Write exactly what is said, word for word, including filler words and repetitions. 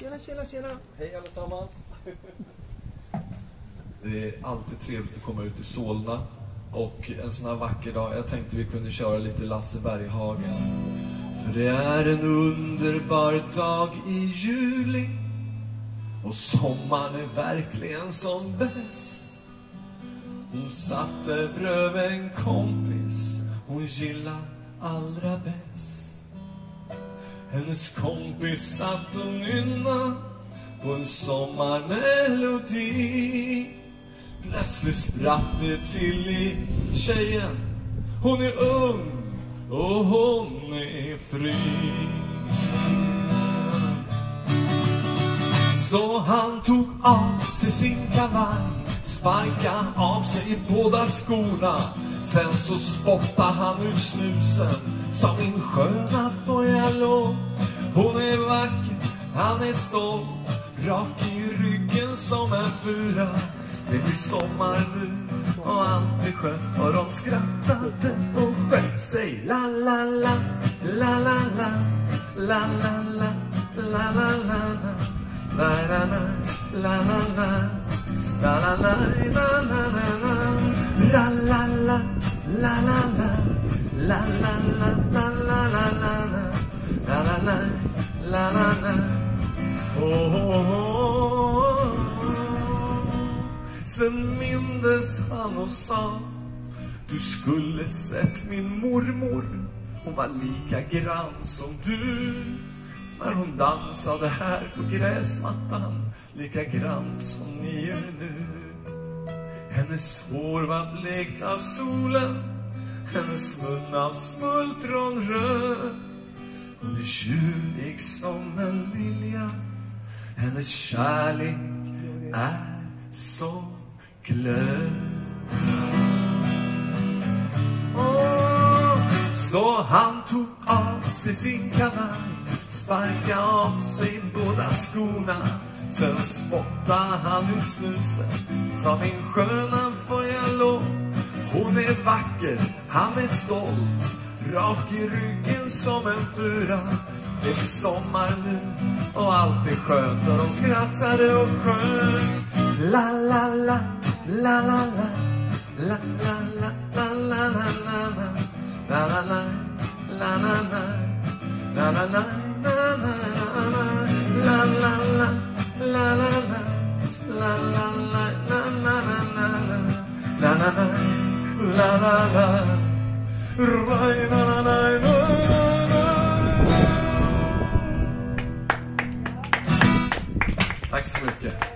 tjena, tjena, tjena. Hej allesammans. Det är alltid trevligt att komma ut i Solna. Och en sån här vacker dag, jag tänkte vi kunde köra lite Lasse Berghagen. För det är en underbar dag i juli. Och sommaren är verkligen som bäst. Hon satte bredvid en kompis hon gillar allra bäst. Hennes kompis satt och nynna på en sommarmelodi. Plötsligt spratt det till i tjejen. Hon är ung och hon är fri. Så han tog av sig sin kavaj, sparka av sig båda skorna. Sen så spottade han ut snusen, sa min sköna får jag lov. Hon är vacker, han är stolt, rak i ryggen som en fura. Det blir sommar nu och allt är skönt. Och de skrattade och sköt sig. La la la, la la la, la la la, la la la, la la la, la la la, la la la, la la la, la la la, la la la, la la la, la la la, la la la, la la la. Oh, oh, oh. Sen mindes han och sa: du skulle sett min mormor. Hon var lika grann som du. När hon dansade här på gräsmattan, lika grann som ni är nu. Hennes hår var blekt av solen, hennes mun av smultronröd. Hon är tjurig som en lilja, hennes kärlek är så glöd. Oh, så han tog av sig sin kavaj, sparka av sig båda skorna. Sen spottade han ut snusen, sa min sköna får jag lov. Hon är vacker, han är stolt, rak i ryggen som en fura. Det är sommar nu och allt är skönt. Och de skrattade och sjöng. La la la, la la la, la la la, la la la, la la la, la la la, la la la, la la la, la la la, la la la, la la la, la la la, la la la, la la la, la la la. Tack så mycket.